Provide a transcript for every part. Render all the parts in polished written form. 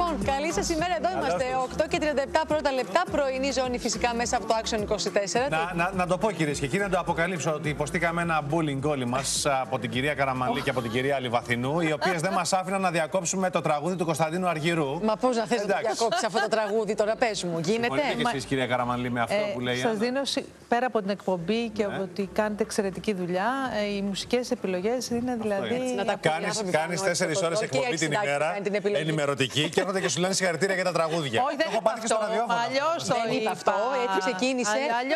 Λοιπόν, καλή σας ημέρα. Εδώ είμαστε. 8:37 πρώτα λεπτά. Πρωινή ζώνη φυσικά μέσα από το Action 24. Να το πω, κυρίες και κύριοι, να το αποκαλύψω ότι υποστήκαμε ένα bullying όλοι μας από την κυρία Καραμανλή και από την κυρία Λιβαθινού, οι οποίες δεν μας άφηναν να διακόψουμε το τραγούδι του Κωνσταντίνου Αργυρού. Μα πώς να θες να το διακόψεις αυτό το τραγούδι, τώρα πες μου, γίνεται? Μπορείτε και εσείς, κυρία Καραμανλή, με αυτό που λέει η Σας Άννα? δίνω, πέρα από την εκπομπή και ότι κάνετε εξαιρετική δουλειά, οι μουσικές επιλογές είναι δηλαδή. Κάνεις 4 ώρες εκπομπή την ημέρα, ενημερωτική, και έρχονται και σου λένε συγχαρητήρια για τα τραγούδια. Όχι, δεν έχω πάρει και στο ραδιόφωνο. Αλλιώς το είπα αυτό, έτσι ξεκίνησε.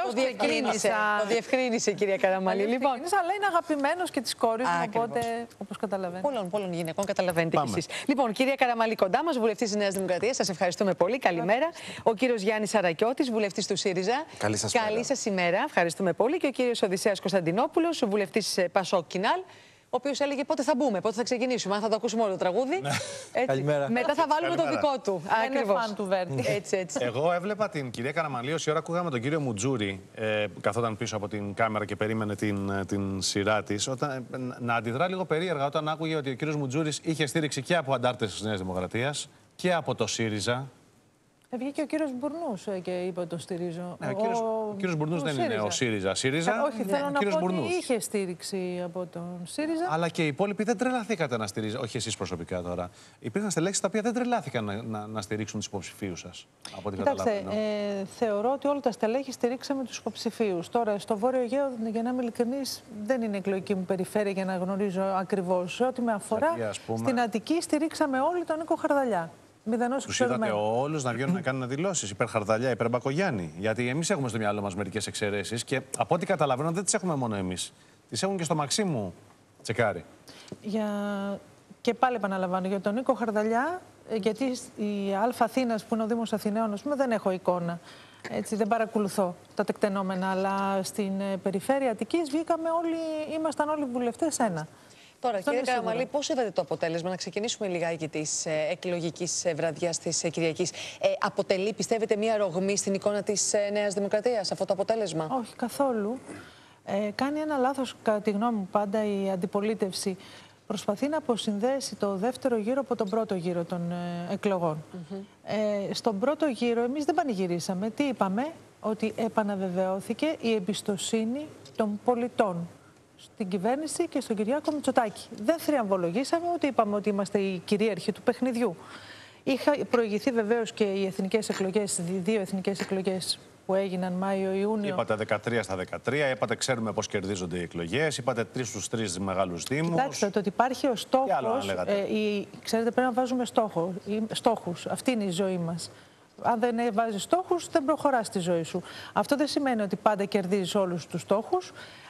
Το διευκρίνησε, κυρία Καραμανλή. Λοιπόν, αλλά είναι αγαπημένος και της κόρης μου, οπότε όπως καταλαβαίνετε. Πολλών γυναικών, καταλαβαίνετε κι εσείς. Λοιπόν, κυρία Καραμανλή, κοντά μας, βουλευτής της Νέας Δημοκρατίας, σας ευχαριστούμε πολύ. Καλημέρα. Ο κύριος Γιάννης Αρακιώτης, βουλευτής του ΣΥΡΙΖΑ. Καλή σας ημέρα. Ευχαριστούμε πολύ. Και ο κύριος Οδυσσέας Κωνσταντινόπουλος, βουλευτής Πασόκ Κινάλ, ο οποίος έλεγε πότε θα μπούμε, πότε θα ξεκινήσουμε. Αν θα το ακούσουμε όλο το τραγούδι. Καλημέρα. Μετά θα βάλουμε το δικό του. Ακριβώς. Είναι φαν του Βέρτη. Έτσι. Εγώ έβλεπα την κυρία Καραμανλή όση ώρα ακούγαμε τον κύριο Μουτζούρη, που καθόταν πίσω από την κάμερα και περίμενε την σειρά της, να αντιδρά λίγο περίεργα όταν άκουγε ότι ο κύριος Μουτζούρης είχε στήριξη και από αντάρτες της Νέας Δημοκρατίας και από το ΣΥΡΙΖΑ. Βγήκε ο κύριος Μπουρνούς και είπε ότι τον στηρίζω. Ο κύριος Μπουρνούς δεν είναι ο ΣΥΡΙΖΑ. Όχι, θέλω να πω ότι είχε στήριξη από τον ΣΥΡΙΖΑ. Αλλά και οι υπόλοιποι δεν τρελαθήκατε να στηρίζετε. Όχι εσείς προσωπικά τώρα. Υπήρχαν στελέχη τα οποία δεν τρελάθηκαν να στηρίξουν τους υποψηφίους σας. Από ό,τι καταλαβαίνω. Θεωρώ ότι όλα τα στελέχη στηρίξαμε τους υποψηφίους. Τώρα, στο Βόρειο Αιγαίο, για να είμαι ειλικρινής, δεν είναι η εκλογική μου περιφέρεια για να γνωρίζω ακριβώς. Σε ό,τι με αφορά, στην Αττική στηρίξαμε όλοι τον Νίκο Χαρδαλιά. Τους είδατε όλους να βγαίνουν να κάνουν δηλώσεις υπέρ Χαρδαλιά, υπέρ Μπακογιάννη? Γιατί εμείς έχουμε στο μυαλό μας μερικές εξαιρέσεις και από ό,τι καταλαβαίνω δεν τις έχουμε μόνο εμείς. Τις έχουν και στο Μαξίμου Τσεκάρη. Και πάλι επαναλαμβάνω για τον Νίκο Χαρδαλιά, γιατί η Αθήνας που είναι ο Δήμος Αθηναίων, δεν έχω εικόνα. Έτσι, δεν παρακολουθώ τα τεκτενόμενα, αλλά στην περιφέρεια Αττικής βγήκαμε όλοι, ήμασταν όλοι βουλευτές ένα. Τώρα, κύριε Καραμανλή, πώς είδατε το αποτέλεσμα? Να ξεκινήσουμε λιγάκι της εκλογικής βραδιάς της Κυριακής. Αποτελεί, πιστεύετε, μία ρογμή στην εικόνα της Νέας Δημοκρατίας αυτό το αποτέλεσμα? Όχι, καθόλου. Κάνει ένα λάθος, κατά τη γνώμη μου, πάντα η αντιπολίτευση. Προσπαθεί να αποσυνδέσει το δεύτερο γύρο από τον πρώτο γύρο των εκλογών. Στον πρώτο γύρο εμείς δεν πανηγυρίσαμε. Τι είπαμε? Ότι επαναβεβαιώθηκε η εμπιστοσύνη των πολιτών στην κυβέρνηση και στον Κυριάκο Μητσοτάκη. Δεν θριαμβολογήσαμε, ούτε είπαμε ότι είμαστε οι κυρίαρχοι του παιχνιδιού. Είχα προηγηθεί βεβαίως και οι εθνικές εκλογές, οι δύο εθνικές εκλογές που έγιναν Μάιο-Ιούνιο. Είπατε 13 στα 13, είπατε ξέρουμε πώς κερδίζονται οι εκλογές, είπατε 3 στους 3 μεγάλους δήμους. Κοιτάξτε, το ότι υπάρχει ο στόχος, ξέρετε, πρέπει να βάζουμε στόχους. Αυτή είναι η ζωή μας. Αν δεν βάζεις στόχους, δεν προχωράς στη ζωή σου. Αυτό δεν σημαίνει ότι πάντα κερδίζεις όλους τους στόχους.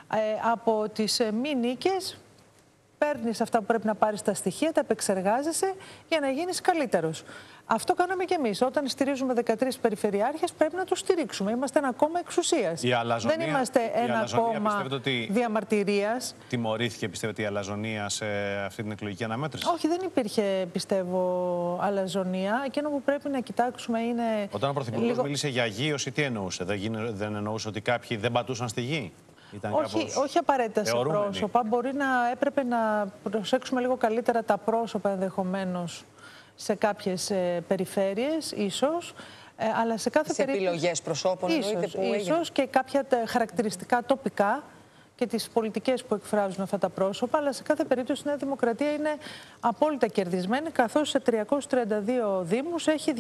Από τις μη νίκες παίρνεις αυτά που πρέπει να πάρεις τα στοιχεία, τα επεξεργάζεσαι για να γίνεις καλύτερος. Αυτό κάναμε και εμείς. Όταν στηρίζουμε 13 περιφερειάρχες, πρέπει να τους στηρίξουμε. Είμαστε ένα κόμμα εξουσίας. Δεν είμαστε ένα κόμμα διαμαρτυρίας. Τιμωρήθηκε, πιστεύετε, η αλαζονία σε αυτή την εκλογική αναμέτρηση? Όχι, δεν υπήρχε, πιστεύω, αλαζονία. Εκείνο που πρέπει να κοιτάξουμε είναι. Όταν ο Πρωθυπουργός μίλησε για γύρωση, τι εννοούσε? Δεν εννοούσε ότι κάποιοι δεν πατούσαν στη γη? Όχι απαραίτητα σε πρόσωπα. Μπορεί να έπρεπε να προσέξουμε λίγο καλύτερα τα πρόσωπα ενδεχομένως σε κάποιες περιφέρειες, ίσως. Αλλά σε κάθε περίπτωση. Επιλογές προσώπων, ίσως και κάποια χαρακτηριστικά τοπικά και τις πολιτικές που εκφράζουν αυτά τα πρόσωπα. Αλλά σε κάθε περίπτωση η Νέα Δημοκρατία είναι απόλυτα κερδισμένη, καθώς σε 332 δήμους έχει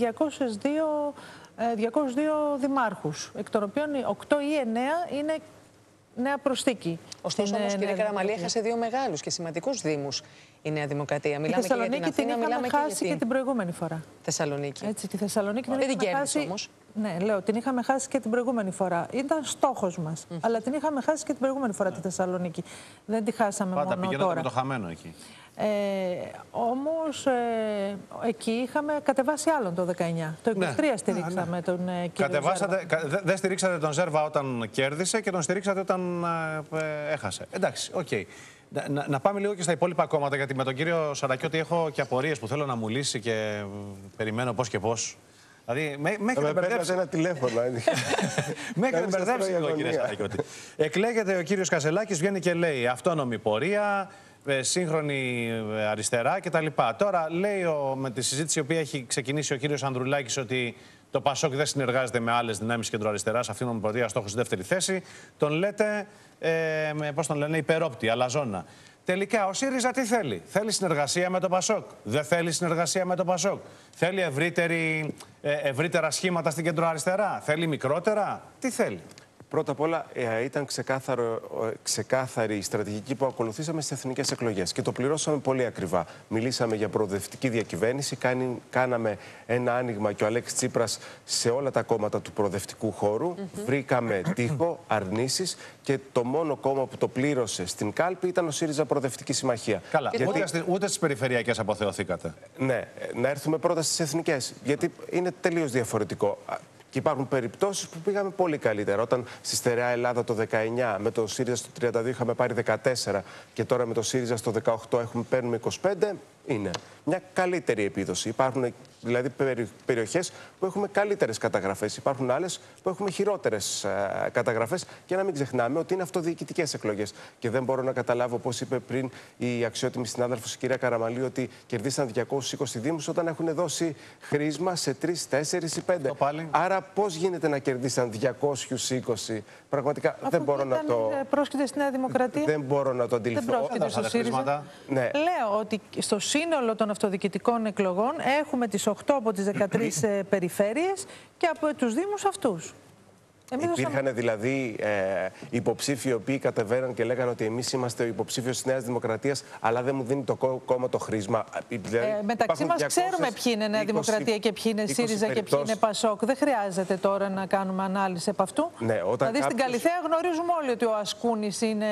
202 δημάρχους, εκ των οποίων 8 ή 9 είναι νέα προσθήκη. Ωστόσο, όμως, κύριε Καραμανλή, έχασε 2 μεγάλους και σημαντικούς δήμους η Νέα Δημοκρατία. Τη Θεσσαλονίκη την είχαμε χάσει και την προηγούμενη φορά. Θεσσαλονίκη. Έτσι, τη Θεσσαλονίκη δεν την κέρδισε όμως. Ναι, λέω, την είχαμε χάσει και την προηγούμενη φορά. Ήταν στόχος μας. Αλλά την είχαμε χάσει και την προηγούμενη φορά τη Θεσσαλονίκη. Δεν τη χάσαμε μόνο τώρα. Πάντα πηγαίνατε με το χαμένο εκεί. Όμως εκεί είχαμε κατεβάσει άλλον το 19. Το 23 στηρίξαμε τον κύριο Ζέρβα. Δεν στηρίξατε τον Ζέρβα όταν κέρδισε και τον στηρίξατε όταν έχασε. Εντάξει, οκ. Να πάμε λίγο και στα υπόλοιπα κόμματα, γιατί με τον κύριο Σαρακιώτη έχω και απορίες που θέλω να μου λύσει και περιμένω πώς και πώς. Δηλαδή, με έχετε μπερδέψει. ένα τηλέφωνο. Με έχετε μπερδέψει λίγο, κύριε Σαρακιώτη. Εκλέγεται ο κύριος Κασελάκης, βγαίνει και λέει αυτόνομη πορεία. σύγχρονη αριστερά κτλ. Τώρα λέει με τη συζήτηση η οποία έχει ξεκινήσει ο κύριος Ανδρουλάκης ότι το Πασόκ δεν συνεργάζεται με άλλες δυνάμεις κεντροαριστεράς, αυτή είναι νομιμοποιητικά στόχος στη δεύτερη θέση. Τον λέτε, πώς τον λένε, υπερόπτη, αλαζόνα. Τελικά ο ΣΥΡΙΖΑ τι θέλει? Θέλει συνεργασία με το Πασόκ? Δεν θέλει συνεργασία με το Πασόκ? Θέλει ευρύτερα σχήματα στην κεντροαριστερά? Θέλει μικρότερα? Τι θέλει? Πρώτα απ' όλα, ήταν ξεκάθαρη η στρατηγική που ακολουθήσαμε στις εθνικές εκλογές και το πληρώσαμε πολύ ακριβά. Μιλήσαμε για προοδευτική διακυβέρνηση, κάναμε ένα άνοιγμα και ο Αλέξης Τσίπρας σε όλα τα κόμματα του προοδευτικού χώρου. Βρήκαμε τείχο, αρνήσεις και το μόνο κόμμα που το πλήρωσε στην κάλπη ήταν ο ΣΥΡΙΖΑ Προοδευτική Συμμαχία. Καλά, ούτε στις περιφερειακές αποθεωθήκατε. Ναι, να έρθουμε πρώτα στις εθνικές, γιατί είναι τελείως διαφορετικό. Και υπάρχουν περιπτώσεις που πήγαμε πολύ καλύτερα. Όταν στη στερεά Ελλάδα το 19 με το ΣΥΡΙΖΑ στο 32 είχαμε πάρει 14 και τώρα με το ΣΥΡΙΖΑ στο 18 παίρνουμε 25, είναι μια καλύτερη επίδοση. Υπάρχουν δηλαδή περιοχές που έχουμε καλύτερες καταγραφές. Υπάρχουν άλλες που έχουμε χειρότερες καταγραφές. Και να μην ξεχνάμε ότι είναι αυτοδιοικητικές εκλογές. Και δεν μπορώ να καταλάβω, πώς είπε πριν η αξιότιμη συνάδελφος η κυρία Καραμαλή, ότι κερδίσαν 220 δήμους όταν έχουν δώσει χρήσμα σε 3, 4 ή 5. Άρα πώς γίνεται να κερδίσαν 220? Πραγματικά δεν μπορώ να το. Πρόσκειται στη Νέα Δημοκρατία. Δεν μπορώ να το αντιληφθώ. Δεν πρόσκειται στο ΣΥΡΙΖΑ. Ναι. Λέω ότι στο σύνολο των αυτοδιοικητικών εκλογών έχουμε τις 8 από τις 13 περιφέρειες και από τους δήμους αυτούς. Υπήρχαν δηλαδή υποψήφοι οι οποίοι κατεβαίναν και λέγανε ότι εμείς είμαστε ο υποψήφιος της Νέας Δημοκρατίας, αλλά δεν μου δίνει το κόμμα το χρήσμα. Δηλαδή, μεταξύ μας ξέρουμε ποιοι είναι Νέα Δημοκρατία και ποιοι είναι ΣΥΡΙΖΑ και ποιοι είναι Πασόκ. Δεν χρειάζεται τώρα να κάνουμε ανάλυση από αυτού. Ναι, δηλαδή στην Καλιθέα γνωρίζουμε όλοι ότι ο Ασκούνης είναι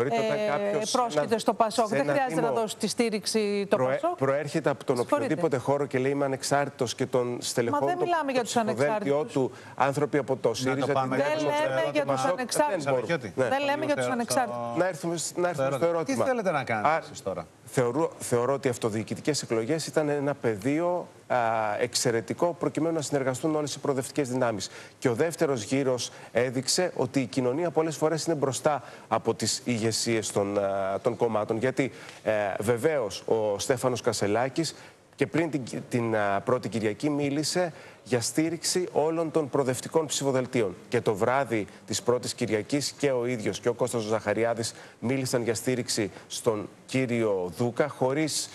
πρόσκειται στο Πασόκ. Δεν χρειάζεται να δώσει τη στήριξη το Πασόκ. Προέρχεται από τον οποιοδήποτε χώρο και λέει είμαι ανεξάρτητος και τον στελεχών δεν μιλάμε για τους ανεξάρτητους. Άνθρωποι από το ΣΥΡΙΖΑ. Δεν λέμε για τους ανεξάρτητους. Δεν λέμε για τους ανεξάρτητους. Να έρθουμε στο ερώτημα. Τι θέλετε να κάνετε εσείς τώρα? Θεωρώ ότι οι αυτοδιοικητικές εκλογές ήταν ένα πεδίο εξαιρετικό προκειμένου να συνεργαστούν όλες οι προοδευτικές δυνάμεις. Και ο δεύτερος γύρος έδειξε ότι η κοινωνία πολλές φορές είναι μπροστά από τις ηγεσίες των κομμάτων. Γιατί βεβαίως ο Στέφανος Κασελάκης και πριν την πρώτη Κυριακή μίλησε για στήριξη όλων των προοδευτικών ψηφοδελτίων. Και το βράδυ της πρώτης Κυριακής και ο ίδιος και ο Κώστας Ζαχαριάδης μίλησαν για στήριξη στον κύριο Δούκα, χωρίς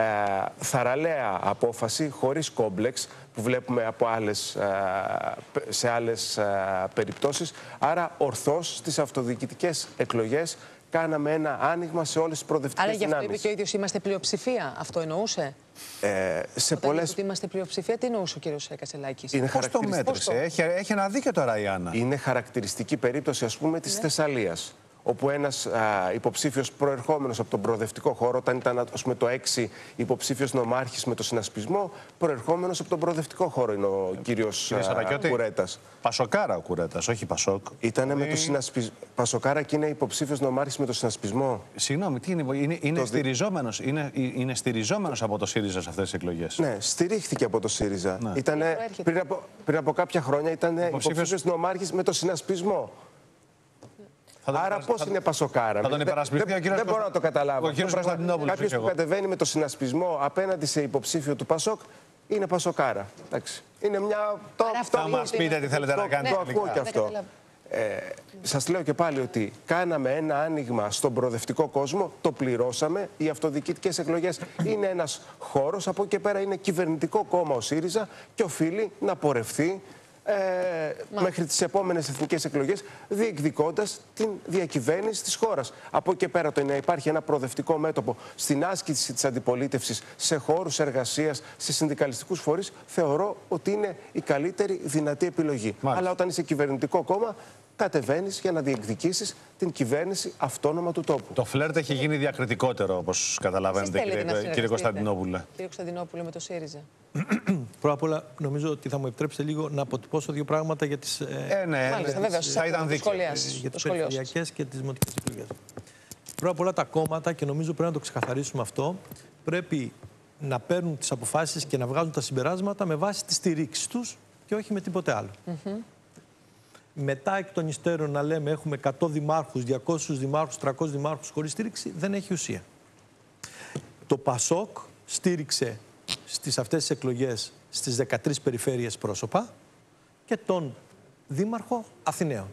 θαραλέα απόφαση, χωρίς κόμπλεξ που βλέπουμε σε άλλες περιπτώσεις. Άρα ορθώς στις αυτοδιοικητικές εκλογές κάναμε ένα άνοιγμα σε όλες τις προοδευτικές δυνάμεις. Άρα γι' αυτό είπε και ο ίδιος είμαστε πλειοψηφία. Αυτό εννοούσε? Σε πολλές... Ότι είμαστε πλειοψηφία, τι εννοούσε ο κύριος Κασελάκης? Πώς το μέτρησε? Έχει ένα δίκιο τώρα η Άννα. Είναι χαρακτηριστική περίπτωση, ας πούμε, της Θεσσαλίας, όπου ένας υποψήφιος προερχόμενος από τον προοδευτικό χώρο, όταν ήταν ας πούμε, το 6 υποψήφιος νομάρχης με το συνασπισμό, προερχόμενος από τον προοδευτικό χώρο είναι ο κύριος Κουρέτας. Πασοκάρα ο Κουρέτας, όχι Πασόκ. Ήτανε με το συνασπισμό. Πασοκάρα και είναι υποψήφιος νομάρχης με το συνασπισμό. Συγγνώμη, τι είναι, είναι στηριζόμενος από το ΣΥΡΙΖΑ σε αυτές τις εκλογές? Ναι, στηρίχθηκε από το ΣΥΡΙΖΑ. Ναι. Πριν από κάποια χρόνια ήταν υποψήφιος νομάρχης με το συνασπισμό. Άρα πώς είναι Πασοκάρα? Δεν μπορώ να το καταλάβω. Κάποιος που κατεβαίνει με το συνασπισμό απέναντι σε υποψήφιο του Πασόκ είναι Πασοκάρα. Εντάξει. Είναι μια... Θα μας πείτε τι θέλετε να κάνετε. Το ακούω και αυτό. Σας λέω και πάλι ότι κάναμε ένα άνοιγμα στον προοδευτικό κόσμο, το πληρώσαμε. Οι αυτοδιοικητικές εκλογές είναι ένας χώρος, από εκεί και πέρα είναι κυβερνητικό κόμμα ο ΣΥΡΙΖΑ και οφείλει να πορευθεί μέχρι τις επόμενες εθνικές εκλογές, διεκδικώντας την διακυβέρνηση της χώρας. Από εκεί και πέρα το να υπάρχει ένα προοδευτικό μέτωπο στην άσκηση της αντιπολίτευσης, σε χώρους εργασίας, σε συνδικαλιστικούς φορείς, θεωρώ ότι είναι η καλύτερη δυνατή επιλογή. Αλλά όταν είσαι κυβερνητικό κόμμα, κατεβαίνεις για να διεκδικήσεις την κυβέρνηση αυτόνομα του τόπου. Το φλερτ έχει γίνει διακριτικότερο, όπως καταλαβαίνετε, κύριε Κωνσταντινόπουλε. Κύριε Κωνσταντινόπουλε, με το ΣΥΡΙΖΑ. Πρώτα απ' όλα, νομίζω ότι θα μου επιτρέψετε λίγο να αποτυπώσω δύο πράγματα για τις περιφερειακές και τις δημοτικές εκλογές. Πρώτα απ' όλα, τα κόμματα, και νομίζω πρέπει να το ξεκαθαρίσουμε αυτό, πρέπει να παίρνουν τις αποφάσεις και να βγάζουν τα συμπεράσματα με βάση τη στηρίξη τους και όχι με τίποτε άλλο. Μετά εκ των υστέρων να λέμε έχουμε 100 δημάρχους, 200 δημάρχους, 300 δημάρχους χωρίς στήριξη, δεν έχει ουσία. Το ΠΑΣΟΚ στήριξε στις αυτές τις εκλογές στις 13 περιφέρειες πρόσωπα και τον Δήμαρχο Αθηναίων.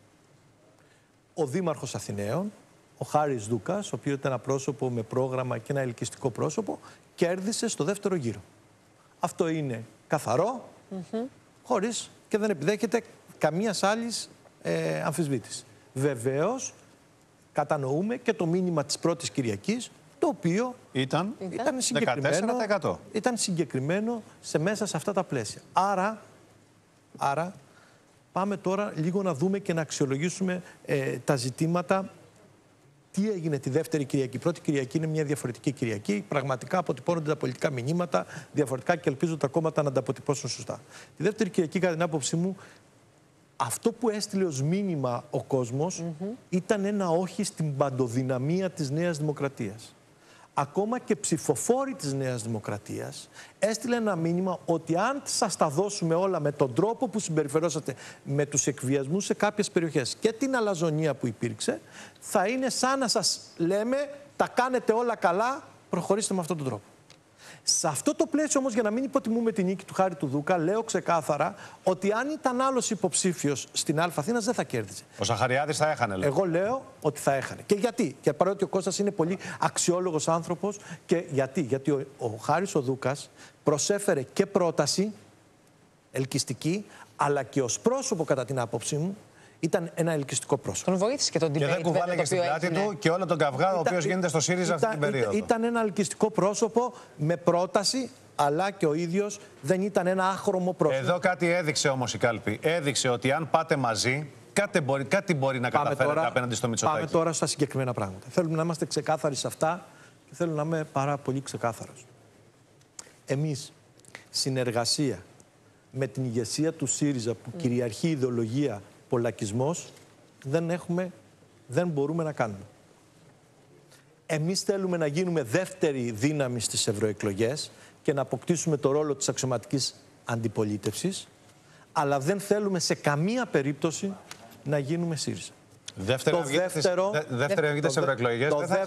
Ο Δήμαρχος Αθηναίων, ο Χάρης Δούκας, ο οποίος ήταν ένα πρόσωπο με πρόγραμμα και ένα ελκυστικό πρόσωπο, κέρδισε στο δεύτερο γύρο. Αυτό είναι καθαρό, χωρίς και δεν επιδέχεται καμίας άλλης αμφισβήτηση. Βεβαίως, κατανοούμε και το μήνυμα της πρώτης Κυριακής, το οποίο ήταν συγκεκριμένο, 14%. Ήταν συγκεκριμένο μέσα σε αυτά τα πλαίσια. Άρα, πάμε τώρα λίγο να δούμε και να αξιολογήσουμε τα ζητήματα. Τι έγινε τη δεύτερη Κυριακή. Η πρώτη Κυριακή είναι μια διαφορετική Κυριακή. Πραγματικά αποτυπώνονται τα πολιτικά μηνύματα διαφορετικά και ελπίζω τα κόμματα να τα αποτυπώσουν σωστά. Τη δεύτερη Κυριακή, κατά την άποψή μου, αυτό που έστειλε ως μήνυμα ο κόσμος ήταν ένα όχι στην παντοδυναμία της Νέας Δημοκρατίας. Ακόμα και ψηφοφόροι της Νέας Δημοκρατίας έστειλε ένα μήνυμα ότι αν σας τα δώσουμε όλα με τον τρόπο που συμπεριφερόσατε, με τους εκβιασμούς σε κάποιες περιοχές και την αλαζονία που υπήρξε, θα είναι σαν να σας λέμε τα κάνετε όλα καλά, προχωρήστε με αυτόν τον τρόπο. Σε αυτό το πλαίσιο όμως, για να μην υποτιμούμε την νίκη του Χάρη του Δούκα, λέω ξεκάθαρα ότι αν ήταν άλλος υποψήφιος στην Αθήνας δεν θα κέρδιζε. Ο Ζαχαριάδης θα έχανε, λέω. Εγώ λέω ότι θα έχανε. Και γιατί? Και παρότι ο Κώστας είναι πολύ αξιόλογος άνθρωπος. Και γιατί ο Χάρης ο Δούκας προσέφερε και πρόταση ελκυστική, αλλά και ως πρόσωπο, κατά την άποψή μου, ήταν ένα ελκυστικό πρόσωπο. Τον βοήθησε και τον debate. Και δεν κουβάλαγε στην πλάτη του και όλο τον καυγά ο οποίος γίνεται στο ΣΥΡΙΖΑ αυτή την περίοδο. Ήταν ένα ελκυστικό πρόσωπο με πρόταση, αλλά και ο ίδιος δεν ήταν ένα άχρωμο πρόσωπο. Εδώ κάτι έδειξε όμως η κάλπη. Έδειξε ότι αν πάτε μαζί, κάτι μπορεί να καταφέρετε απέναντι στο Μητσοτάκη. Πάμε τώρα στα συγκεκριμένα πράγματα. Θέλουμε να είμαστε ξεκάθαροι σε αυτά και θέλω να είμαι πάρα πολύ ξεκάθαρος. Εμείς, συνεργασία με την ηγεσία του ΣΥΡΙΖΑ που κυριαρχεί η ιδεολογία πολλακισμός, δεν μπορούμε να κάνουμε. Εμείς θέλουμε να γίνουμε δεύτερη δύναμη στις ευρωεκλογές και να αποκτήσουμε το ρόλο της αξιωματικής αντιπολίτευσης, αλλά δεν θέλουμε σε καμία περίπτωση να γίνουμε ΣΥΡΙΖΑ. Δεύτερη αυγή στις ευρωεκλογές.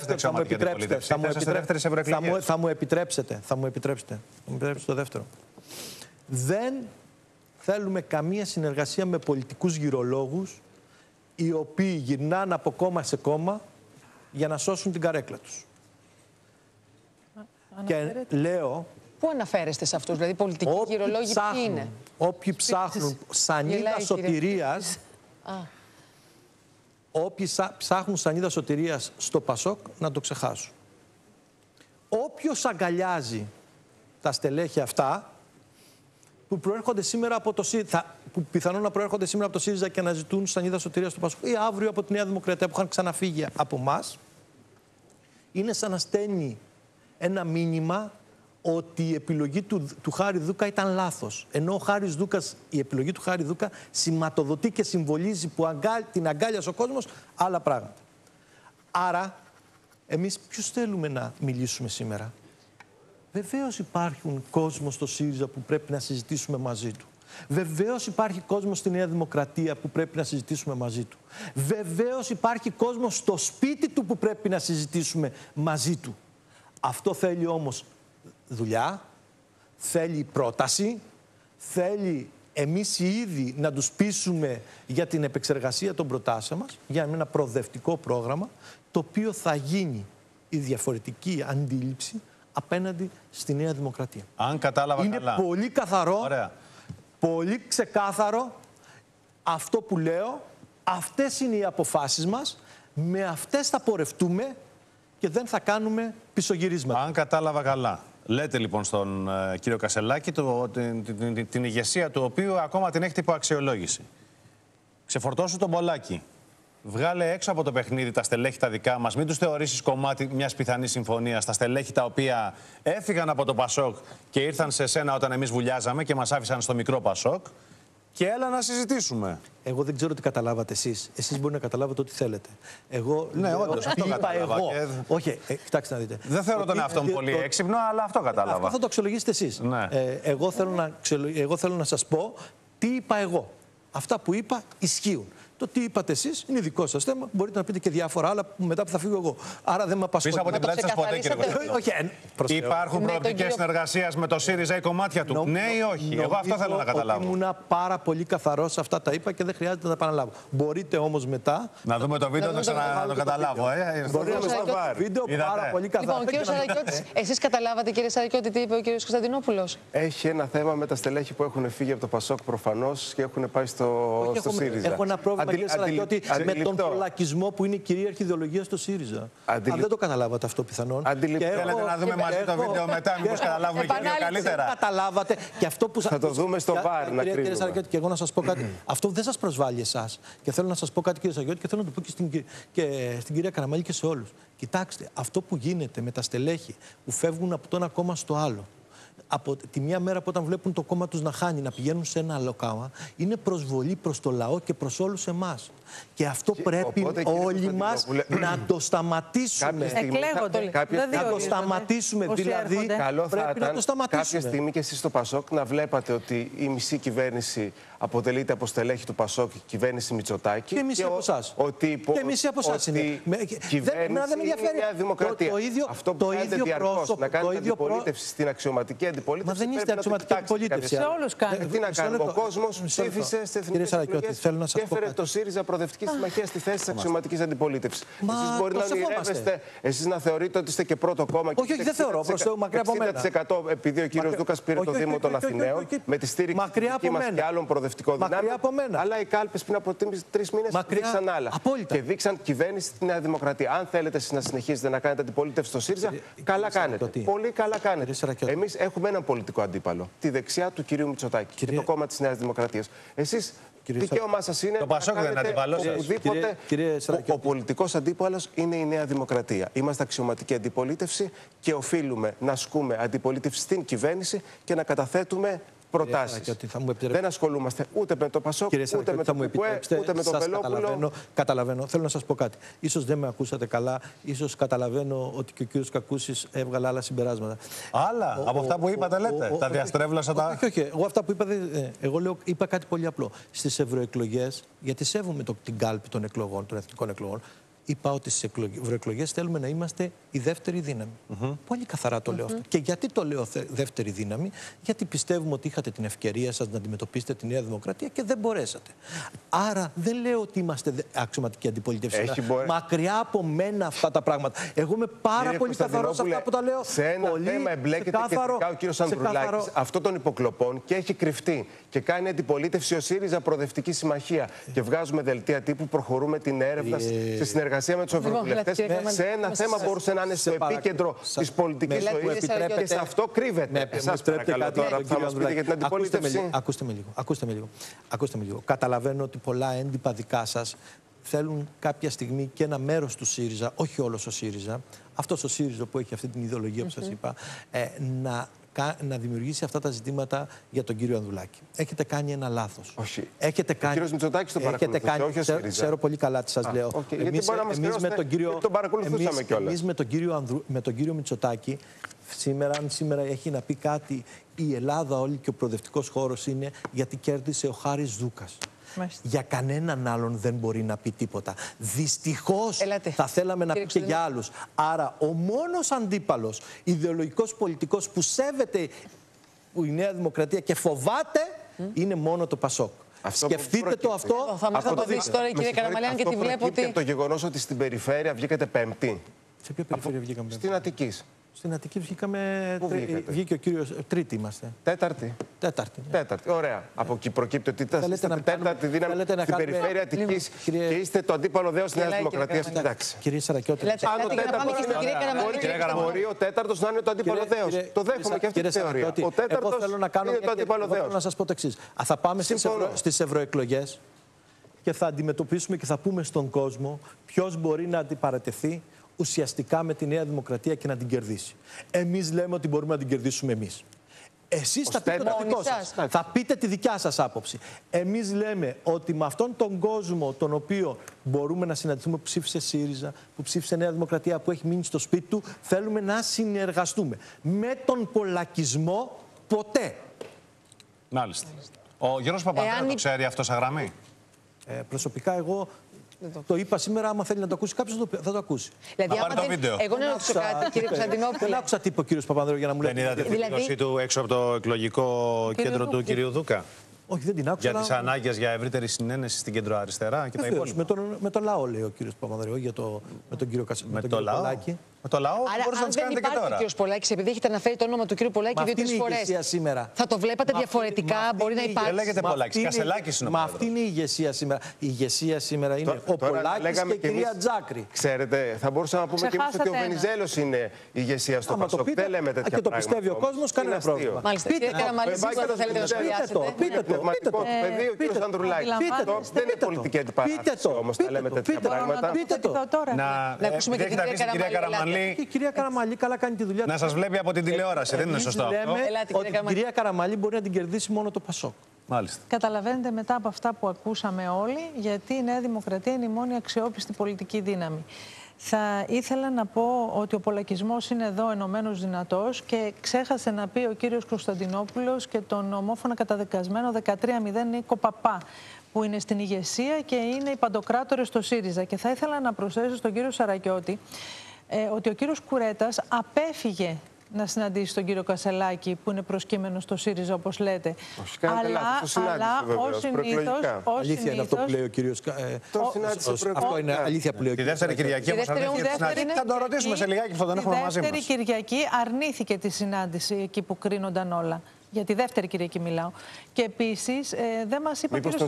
Θα μου επιτρέψετε το δεύτερο. Δεν θέλουμε καμία συνεργασία με πολιτικούς γυρολόγους οι οποίοι γυρνάνε από κόμμα σε κόμμα για να σώσουν την καρέκλα τους. Και λέω... Πού αναφέρεστε σε αυτούς, δηλαδή πολιτικοί γυρολόγοι ποιοι είναι? Όποιοι ψάχνουν σανίδα σωτηρίας, όποιοι ψάχνουν σανίδα σωτηρίας στο ΠΑΣΟΚ να το ξεχάσουν. Όποιος αγκαλιάζει τα στελέχη αυτά, που προέρχονται σήμερα από το ΣΥΡΙΖΑ, που πιθανόν να προέρχονται σήμερα από το ΣΥΡΙΖΑ και να ζητούν σανίδα σωτηρίας του ΠΑΣΟΚ, ή αύριο από τη Νέα Δημοκρατία που είχαν ξαναφύγει από εμάς, είναι σαν να στέλνει ένα μήνυμα ότι η επιλογή του Χάρη Δούκα ήταν λάθος. Ενώ ο Χάρης Δούκας, η επιλογή του Χάρη Δούκα σηματοδοτεί και συμβολίζει που την αγκάλιασε ο κόσμος άλλα πράγματα. Άρα, εμείς ποιους θέλουμε να μιλήσουμε σήμερα? Βεβαίως υπάρχουν κόσμος στο ΣΥΡΙΖΑ που πρέπει να συζητήσουμε μαζί του. Βεβαίως υπάρχει κόσμος στη Νέα Δημοκρατία που πρέπει να συζητήσουμε μαζί του. Βεβαίως υπάρχει κόσμος στο σπίτι του που πρέπει να συζητήσουμε μαζί του. Αυτό θέλει όμως δουλειά, θέλει πρόταση, θέλει εμείς οι ίδιοι να τους πείσουμε για την επεξεργασία των προτάσεων μας, για ένα προοδευτικό πρόγραμμα, το οποίο θα γίνει η διαφορετική αντίληψη απέναντι στη Νέα Δημοκρατία. Αν κατάλαβα καλά. Είναι πολύ καθαρό, πολύ ξεκάθαρο αυτό που λέω. Αυτές είναι οι αποφάσεις μας, με αυτές θα πορευτούμε και δεν θα κάνουμε πισωγυρίσματα. Αν κατάλαβα καλά. Λέτε λοιπόν στον κύριο Κασελάκη την ηγεσία του οποίου ακόμα την έχετε υπό αξιολόγηση. Ξεφορτώσου τον Πολάκη. Βγάλε έξω από το παιχνίδι τα στελέχη τα δικά μας. Μην τους θεωρήσεις κομμάτι μιας πιθανής συμφωνίας. Τα στελέχη τα οποία έφυγαν από το ΠΑΣΟΚ και ήρθαν σε σένα όταν εμείς βουλιάζαμε και μας άφησαν στο μικρό ΠΑΣΟΚ. Και έλα να συζητήσουμε. Εγώ δεν ξέρω τι καταλάβατε εσείς. Εσείς μπορεί να καταλάβετε ό,τι θέλετε. Εγώ ναι, όντως, αυτό κατάλαβα. Όχι, κοιτάξτε να δείτε. Δεν θεωρώ τον εαυτό μου πολύ έξυπνο, αλλά αυτό κατάλαβα. Αυτό θα το αξιολογήσετε εσείς. Ναι. Εγώ θέλω να σας πω τι είπα εγώ. Αυτά που είπα ισχύουν. Το τι είπατε εσείς είναι δικό σας θέμα. Μπορείτε να πείτε και διάφορα άλλα που μετά που θα φύγω εγώ. Άρα δεν με απασχολεί. Πίσω από την πλάτη σας ποτέ, κύριε Κωνσταντινόπουλο. Υπάρχουν προοπτικές συνεργασίας με το ΣΥΡΙΖΑ ή κομμάτια του? Ναι ή όχι? Εγώ αυτό θέλω να καταλάβω. Ήμουν πάρα πολύ καθαρός, αυτά τα είπα και δεν χρειάζεται να τα επαναλάβω. Μπορείτε όμως μετά. Να δούμε το βίντεο να το καταλάβω. Μπορείτε να δούμε το βίντεο πάρα πολύ καθαρό. Λοιπόν, κύριο Σαρακιώτη, εσείς καταλάβατε, κύριε Σαρακιώτη, τι είπε ο κύριος Κωνσταντινόπουλος? Έχει ένα θέμα με τα στελέχη που έχουν φύγει από το ΠΑΣΟΚ προφανώς και έχουν πάει στο ΣΥΡΙΖΑ. Έχω ένα πρόβλημα, κύριε Σαρακιώτη, με τον πολακισμό που είναι η κυρίαρχη ιδεολογία στο ΣΥΡΙΖΑ. Αν δεν το καταλάβατε αυτό πιθανόν. Θέλετε να δούμε μαζί το βίντεο μετά, μήπως καταλάβουμε και λίγο καλύτερα? Καταλάβατε. Και αυτό που θα το δούμε στο βάρ να κρίνουμε. Κύριε Σαρακιώτη, και εγώ να σας πω κάτι. Αυτό δεν σας προσβάλλει εσάς. Και θέλω να σας πω κάτι, κύριε Σαρακιώτη, και θέλω να το πω και στην κυρία Καραμανλή και σε όλους. Κοιτάξτε, αυτό που γίνεται με τα στελέχη που φεύγουν από το ένα κόμμα στο άλλο, από τη μία μέρα που όταν βλέπουν το κόμμα τους να χάνει, να πηγαίνουν σε ένα άλλο κόμμα, είναι προσβολή προς το λαό και προς όλους εμάς. Και αυτό πρέπει όλοι μας να το σταματήσουμε. Να το σταματήσουμε. Δηλαδή, καλό θα ήταν κάποια στιγμή και εσείς στο ΠΑΣΟΚ να βλέπατε ότι η μισή κυβέρνηση αποτελείται από στελέχη του ΠΑΣΟΚ, κυβέρνηση Μητσοτάκη. Και μισή από εσάς. Και μισή από εσάς είναι. Κυβέρνηση είναι Νέα Δημοκρατία. Αυτό που κάνετε διαρκώς, να κάνετε αντιπολίτευση στην αξιωματική αντιπολίτευση. Μα δεν είστε αξιωματική αντιπολίτευση. Σε όλους κάνετε. Τι να κάνουμε, ο κόσμος ψήφισε στις εθνικές εκλογές και έφερε το ΣΥΡΙΖΑ Προοδευτική Συμμαχία στη θέση της αξιωματικής αντιπολίτευσης. Εσείς μπορεί να ονειρεύεστε, εσείς να θεωρείτε ότι είστε και πρώτο κόμμα. Όχι, δεν θεωρώ, μακριά από μένα. 60% επειδή ο κύριος Δούκας πήρε το Δήμο των Αθηναίων με τη στήριξη δική μας και άλλων προοδευτικών δυνάμεων. Αλλά οι κάλπες πριν από 3 μήνες δείξαν άλλα. Και δείξαν κυβέρνηση στη Νέα Δημοκρατία. Αν θέλετε εσείς να συνεχίσετε να κάνετε αντιπολίτευση στο ΣΥΡΙΖΑ, καλά κάνετε. Πολύ καλά κάνετε. Εμείς έχουμε έναν πολιτικό αντίπαλο, τη δεξιά του κυρίου Μητσοτάκη και το κόμμα της Νέας Δημοκρατίας. Εσείς, δικαίωμά σας είναι το ΠΑΣΟΚ δεν αντιπαλώς. Οπουδήποτε. Ο πολιτικός αντίπαλος είναι η Νέα Δημοκρατία. Είμαστε αξιωματική αντιπολίτευση και οφείλουμε να ασκούμε αντιπολίτευση στην κυβέρνηση και να καταθέτουμε προτάσεις. Δεν ασχολούμαστε ούτε με το ΠΑΣΟΚ, ούτε με το ΠΚΟΕ, ούτε με το Βελόπουλο. Καταλαβαίνω. Θέλω να σας πω κάτι. Ίσως δεν με ακούσατε καλά. Ίσως καταλαβαίνω ότι και ο κύριος Κακούσης έβγαλε άλλα συμπεράσματα. Άλλα από αυτά που είπατε, λέτε. Τα διαστρέβλωσα τα. Όχι. Εγώ αυτά που είπα, εγώ είπα κάτι πολύ απλό. Στις ευρωεκλογές, γιατί σέβομαι την κάλπη των εκλογών, των εθνικών εκλογών, είπα ότι στις ευρωεκλογές θέλουμε να είμαστε η δεύτερη δύναμη. Πολύ καθαρά το λέω αυτό. Και γιατί το λέω δεύτερη δύναμη? Γιατί πιστεύουμε ότι είχατε την ευκαιρία σας να αντιμετωπίσετε τη Νέα Δημοκρατία και δεν μπορέσατε. Άρα δεν λέω ότι είμαστε αξιωματική αντιπολίτευση. Μακριά από μένα αυτά τα πράγματα. Εγώ είμαι πάρα πολύ καθαρός σε αυτά που τα λέω. Σε ένα θέμα εμπλέκεται και ειδικά ο κύριος Ανδρουλάκης αυτών των υποκλοπών και έχει κρυφτεί. Και κάνει αντιπολίτευση ο ΣΥΡΙΖΑ Προοδευτική Συμμαχία. Και βγάζουμε δελτία τύπου, προχωρούμε την έρευνα σε συνεργασία με τους ευρωβουλευτές. Σε ένα θέμα μπορούσε να είναι στο επίκεντρο της πολιτικής ζωής και σε αυτό κρύβεται. Εσάς παρακαλώ τώρα που θα μας πείτε για την αντιπολίτευση. Ακούστε με λίγο. Καταλαβαίνω ότι πολλά έντυπα δικά σας θέλουν κάποια στιγμή και ένα μέρος του ΣΥΡΙΖΑ, όχι όλος ο ΣΥΡΙΖΑ, αυτός ο ΣΥΡΙΖΑ που έχει αυτή την ιδεολογία που σας είπα, να δημιουργήσει αυτά τα ζητήματα για τον κύριο Ανδρουλάκη. Έχετε κάνει ένα λάθος. Όχι. Έχετε κάνει. Ο κύριος Μητσοτάκης τον παρακολουθούσε, όχι ο ΣΥΡΙΖΑ. Ξέρω πολύ καλά τι σας λέω. Εμείς με τον κύριο Μητσοτάκη, αν σήμερα έχει να πει κάτι η Ελλάδα όλη και ο προοδευτικός χώρος, είναι γιατί κέρδισε ο Χάρης Δούκας. Για κανέναν άλλον δεν μπορεί να πει τίποτα. Δυστυχώς θα θέλαμε να πει και για άλλους. Άρα ο μόνος αντίπαλος ιδεολογικός πολιτικός που σέβεται η Νέα Δημοκρατία και φοβάται είναι μόνο το ΠΑΣΟΚ. Σκεφτείτε το αυτό. Θα το δείτε τώρα, κύριε Καραμαλιάν, και τη βλέπω ότι. Από το γεγονός ότι στην περιφέρεια βγήκατε πέμπτη. Σε ποια περιφέρεια βγήκαμε? Στην Αττική. Στην Αττική βγήκε ο κύριος. Τρίτη είμαστε. Τέταρτη. Ωραία. Από εκεί προκύπτει ότι είστε τέταρτη δύναμη στην περιφέρεια Αττικής και είστε το αντίπαλο δέος της Νέας Δημοκρατίας. Κύριε Σαρακιώτη, μπορεί ο τέταρτος να είναι το αντίπαλο δέος. Το δέχομαι και αυτή τη θεωρία. Ο τέταρτος είναι το αντίπαλο δέος. Θέλω να σας πω το εξής. Θα πάμε στις ευρωεκλογές και θα αντιμετωπίσουμε και θα πούμε στον κόσμο ποιος μπορεί να αντιπαρατεθεί ουσιαστικά με τη Νέα Δημοκρατία και να την κερδίσει. Εμείς λέμε ότι μπορούμε να την κερδίσουμε εμείς. Εσείς θα πείτε το δικό σας. Θα πείτε τη δικιά σας άποψη. Εμείς λέμε ότι με αυτόν τον κόσμο τον οποίο μπορούμε να συναντηθούμε, που ψήφισε ΣΥΡΙΖΑ, που ψήφισε Νέα Δημοκρατία, που έχει μείνει στο σπίτι του, θέλουμε να συνεργαστούμε. Με τον πολακισμό ποτέ. Μάλιστα. Ο Γιώργος Παπανδρέου το ξέρει αυτό σαν γραμμή? Προσωπικά εγώ το είπα σήμερα, άμα θέλει να το ακούσει κάποιος θα το ακούσει. Δηλαδή, άμα δεν... Εγώ να ρωτήσω κάτι, κύριε Κωνσταντινόπουλε. Δεν άκουσα τι είπε ο κύριος Παπανδρέου για να μου λέει. Δεν είδατε τη δήλωσή του έξω από το εκλογικό κέντρο του κυρίου Δούκα? Όχι, δεν την άκουσα. Για τις ανάγκες για ευρύτερη συνένεση στην κεντροαριστερά και τα υπόλοιπα. Με το λαό, λέει ο κύριος Παπανδρέου, με τον κύριο Πολάκη. Με το λαό μπορείς να τις κάνετε και τώρα. Αν δεν υπάρχει ο κύριος Πολάκης, επειδή έχετε αναφέρει το όνομα του κύριου Πολάκη 2-3 φορές, θα το βλέπατε διαφορετικά, μπορεί να υπάρξει. Δεν λέγεται Πολάκης, Κασελάκης είναι ο πρόεδρος. Μα αυτή είναι η ηγεσία σήμερα. Η ηγεσία σήμερα είναι ο Πολάκης και η κυρία Τζάκρη. Ξέρετε, θα μπορούσαμε να πούμε και εμείς ότι ο Βενιζέλος είναι η ηγεσία στο Πασόκ. Δεν λέμε τέτοια πράγματα. Και το πιστεύει ο κόσμος, κανένα πρόβλημα. Μάλιστα. Κύριε Καραμανλή, σίγουρα θα θέλετε να σχολιάσετε. Πείτε το. Πνευματικό του παιδί, ο κύριος Ανδρουλάκης. Δεν είναι πολιτική αντιπαράθεση όμως να λέμε τέτοια πράγματα. Να ακούσουμε και την κυρία Καραμανλή. Η κυρία Καραμανλή καλά κάνει τη δουλειά της. Να σας βλέπει από την τηλεόραση, δεν είναι σωστό αυτό? Ότι την κυρία Καραμανλή μπορεί να την κερδίσει μόνο το Πασόκ. Μάλιστα. Καταλαβαίνετε μετά από αυτά που ακούσαμε όλοι, γιατί η Νέα Δημοκρατία είναι η μόνη αξιόπιστη πολιτική δύναμη. Θα ήθελα να πω ότι ο πολακισμός είναι εδώ ενωμένος δυνατός και ξέχασε να πει ο κύριος Κωνσταντινόπουλος και τον ομόφωνα καταδικασμένο 13-0 Νίκο Παπά, που είναι στην ηγεσία και είναι οι παντοκράτορες στο ΣΥΡΙΖΑ. Και θα ήθελα να προσθέσω στον κύριο Σαρακιώτη ότι ο κύριος Κουρέτας απέφυγε να συναντήσει τον κύριο Κασελάκη, που είναι προσκύμενο στο ΣΥΡΙΖΑ, όπως λέτε. Αλλά ως συνήθως. Αλήθεια είναι αυτό που λέει ο κύριος. Αυτό είναι αλήθεια που λέει ο κύριος. Τη δεύτερη Κυριακή όμως θα το ρωτήσουμε σε λιγάκι που θα τον έχουμε μαζί μας. Τη δεύτερη Κυριακή αρνήθηκε τη συνάντηση εκεί που κρίνονταν όλα. Για τη δεύτερη Κυριακή μιλάω. Και επίσης δεν μας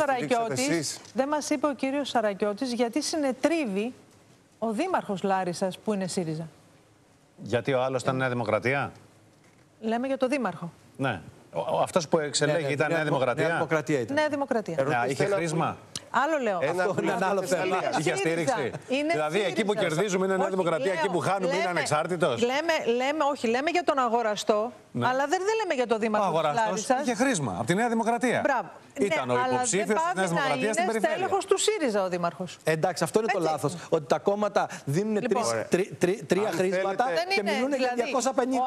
είπε ο κύριος Σαρακιώτης γιατί συνετρίβει ο δήμαρχος Λάρισσας που είναι ΣΥΡΙΖΑ. Γιατί ο άλλος ήταν Νέα Δημοκρατία? Λέμε για το δήμαρχο. Ναι. Αυτός που εξελέγει ήταν Νέα Δημοκρατία. Νέα Δημοκρατία ήταν. Νέα Δημοκρατία. Είχε χρήσμα. Άλλο λέω. Αυτό είναι ένα άλλο θέμα. Είχε στήριξη. Δηλαδή εκεί που κερδίζουμε είναι Νέα Δημοκρατία, εκεί που χάνουμε είναι ανεξάρτητος. Λέμε για τον αγοραστό, αλλά δεν λέμε για τον δήμαρχο της Λάρισσας. Είχε χρήσμα από τη Νέα Δημοκρατία. Μπράβο. Ήταν ο υποψήφιος της Νέας Δημοκρατίας στην περιφέρεια. Είναι στέλεχος του ΣΥΡΙΖΑ ο δήμαρχος. Εντάξει, αυτό είναι το λάθος. Ότι τα κόμματα δίνουν τρία χρήσματα και μιλούν για 250.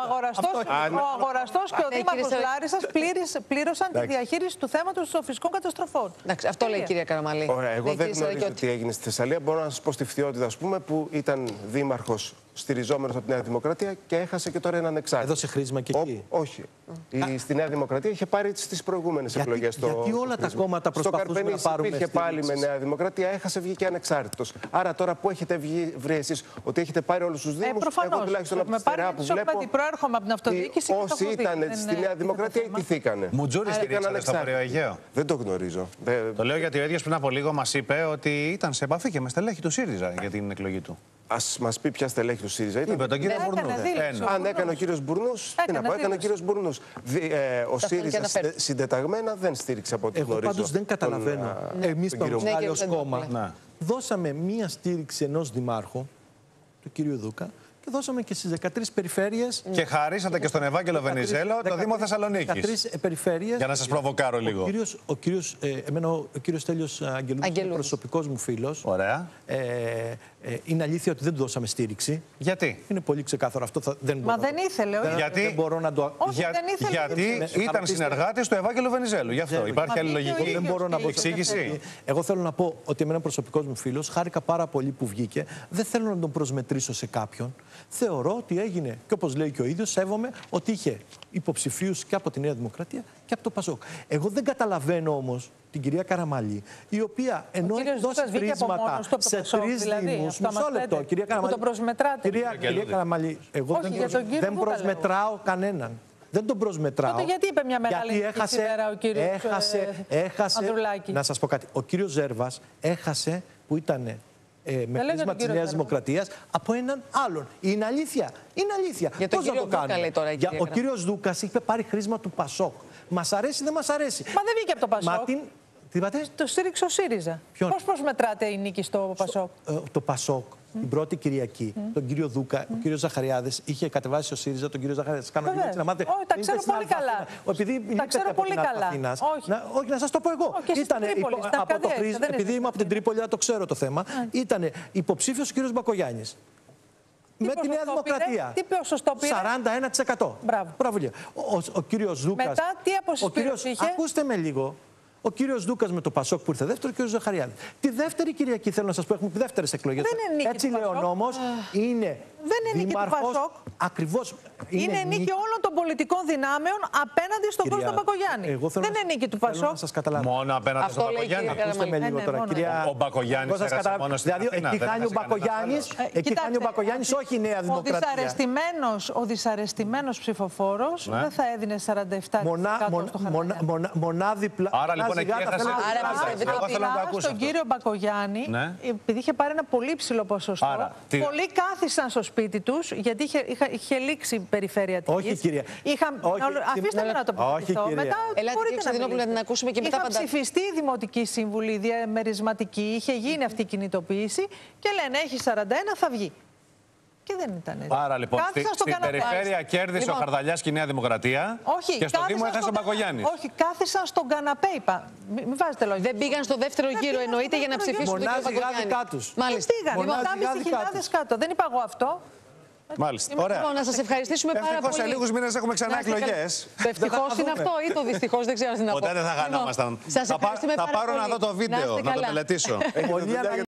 Ο αγοραστός και ο δήμαρχος Λάρισσας πλήρωσαν τη διαχείριση του θέματος των φυσικών καταστροφών. Αυτό λέει η κυρία Καραμανλή. Ωραία, εγώ δεν γνωρίζω τι έγινε στη Θεσσαλία. Μπορώ να σας πω στη Φθιώτιδα, ας πούμε, που ήταν δήμαρχος στηριζόμενος από τη Νέα Δημοκρατία και έχασε και τώρα έναν ανεξάρτητο. Έδωσε χρήσμα και εκεί. Όχι. Στη Νέα Δημοκρατία είχε πάρει στις προηγούμενες εκλογές. Γιατί όλα τα κόμματα προσπαθούν να πάρουν. Υπήρχε πάλι με Νέα Δημοκρατία, έχασε, βγήκε ανεξάρτητος. Άρα τώρα που έχετε βρει εσείς ότι έχετε πάρει όλους τους δήμους, εγώ τουλάχιστον από τη στερεά που βλέπω. Προέρχομαι από την αυτοδιοίκηση. Όσοι ήταν στη Νέα Δημοκρατία ιτηθήκανε. Μουτζούρι στηρίξατε στο Βορείο Αιγαίο. Δεν το γνωρίζω. Το λέω γιατί ο ίδιος πριν από λίγο μας είπε ότι ήταν σε επαφή και με στελέχη του ΣΥΡΙΖΑ για την εκλογή του. Ας μας πει ποια στελέχη του ΣΥΡΙΖΑ ήταν. Είπε τον κύριο Μπουρνούς. Αν έκανε ο κύριος Μπουρνούς, τι να πω, έκανε ο κύριος Μπουρνούς. Ο ΣΥΡΙΖΑ συντεταγμένα δεν στήριξε από ό,τι γνωρίζω. Εγώ πάντως δεν καταλαβαίνω. Εμείς πάλι ως κόμμα δώσαμε μία στήριξη ενός δημάρχου, του κύριου Δούκα, και δώσαμε και στις 13 περιφέρειες. Και χαρίσατε και στον Ευάγγελο Βενιζέλο το Δήμο Θεσσαλονίκης. 13 περιφέρειες. Για να σας προβοκάρω λίγο. Ο κύριος Τέλειος Αγγελούδης είναι προσωπικός μου φίλος. Ωραία. Είναι αλήθεια ότι δεν του δώσαμε στήριξη. Γιατί? Είναι πολύ ξεκάθαρο αυτό. Μα δεν ήθελε. Δεν μπορώ να το... Γιατί ήταν συνεργάτης του Ευάγγελου Βενιζέλου. Γι' αυτό. Υπάρχει άλλη λογική. Δεν μπορώ να πω εξήγηση. Εγώ θέλω να πω ότι εμένα προσωπικός μου φίλος, χάρηκα πάρα πολύ που βγήκε. Δεν θέλω να τον προσμετρήσω σε κάποιον. Θεωρώ ότι έγινε, και όπως λέει και ο ίδιος, σέβομαι ότι είχε υποψηφίους και από τη Νέα Δημοκρατία και από το Πασόκ. Εγώ δεν καταλαβαίνω όμως την κυρία Καραμανλή, η οποία ενώ έχει δώσει χρήσματα σε 3 δήμους. Μισό λεπτό, κυρία Καραμανλή. Κυρία Καραμανλή, εγώ δεν προσμετράω κανέναν. Δεν τον προσμετράω. Τότε γιατί είπε μια μεγάλη σήμερα ο κύριος Ανδρουλάκη. Να σας πω κάτι. Ο κύριος Ζέρβας έχασε που ήταν με χρήσμα της Νέας Δημοκρατίας από έναν άλλον. Είναι αλήθεια. Είναι αλήθεια. Πώς να το κάνουμε? Ο κύριος Δούκας είχε πάρει χρήσμα του Πασόκ. Μας αρέσει ή δεν μας αρέσει? Μα δεν βγήκε από το Πασόκ. Τι είπατε? Το στήριξε ο ΣΥΡΙΖΑ. Πώς προσμετράτε η νίκη στο Πασόκ? Το Πασόκ. Την πρώτη Κυριακή, τον κύριο Δούκα, ο κύριος Ζαχαριάδης είχε κατεβάσει ο ΣΥΡΙΖΑ, τον κύριο Ζαχαριάδη. Κάνω λίγο έτσι να μάθετε. Όχι, τα ξέρω πολύ καλά. Τα ξέρω πολύ καλά. Όχι, να σας το πω εγώ. Επειδή είμαι από την Τρίπολη, το ξέρω το θέμα. Ήταν υποψήφιος ο κύριος Μπακογιάννης. Με τη Νέα Δημοκρατία. Τι ποσοστό πήρε? 41%. Μπράβο. Ο κύριος Δούκας. Μετά τι αποσυσπήρωση είχε? Ακούστε με λίγο. Ο κύριος Δούκας με το Πασόκ που ήρθε δεύτερο και ο κύριος Ζαχαριάδης. Τη δεύτερη Κυριακή θέλω να σας πω, έχουμε δεύτερες εκλογές. Δεν είναι νίκη Έτσι του λέει ο Πασόκ. νόμος. Είναι Δεν είναι νίκη του Πασόκ. Ακριβώς. Είναι νίκη όλων των πολιτικών δυνάμεων απέναντι στον Κώστα Μπακογιάννη. Δεν είναι νίκη του Πασόκ. Να σας καταλάβω. Μόνο απέναντι Αυτό στον λέει η κυρία Μπακογιάννη. Ακούστε με λίγο τώρα, κυρία. Ο Μπακογιάννης έχασε μόνο στην Δηλαδή, Αθήνα, εκεί δεν χάνει ο έχασε κανένας Μπακογιάννης, άλλος. εκεί χάνει ο Μπακογιάννης, όχι η Νέα Δημοκρατία. Ο δυσαρεστημένος ψηφοφόρος δεν θα έδινε 47% στο Χαρδαλιάννη. Μονάδιπλα. Άρα λοιπόν εκεί έχασε. Εγώ θέλω να το ακούσω. Στον κύριο Μπακογιάννη, επειδή είχε πάρει ένα πολύ ψηλό ποσοστό, πολλοί κάθισαν στο σπίτι τους, γιατί είχε λήξει η περιφέρεια της. Όχι, κυρία. Αφήστε με να το πω. Ελάτε, κύριε Κωνσταντινόπουλο, να την ακούσουμε και μετά Είχα απαντάτε. ψηφιστεί η Δημοτική Σύμβουλη, η διαμερισματική, είχε γίνει αυτή η κινητοποίηση και λένε έχει 41, θα βγει. Και δεν ήταν έτσι. Άρα λοιπόν στην περιφέρεια κέρδισε ο Χαρδαλιάς και η Νέα Δημοκρατία. Όχι, και στο Δήμο έχασε ο Μπακογιάννης. Όχι, κάθισαν στον καναπέ, είπα. Μην βάζετε λόγια. Δεν πήγαν στο δεύτερο γύρο, εννοείται, για να ψηφίσουν τον κύριο Μπακογιάννη. Μάλιστα. Πήγαν, 8.500 κάτω. Δεν είπα εγώ αυτό. Μάλιστα. Ωραία. Να σας ευχαριστήσουμε πάρα πολύ. Σε λίγους μήνες έχουμε ξανά εκλογές. Το ευτυχώς είναι αυτό ή το δυστυχώς, δεν ξέρω τι να πω. Ποτέ δεν θα χανόμασταν. Σας ευχαριστούμε πάρα πολύ. Θα πάρω να δω το βίντεο, να το μελετήσω.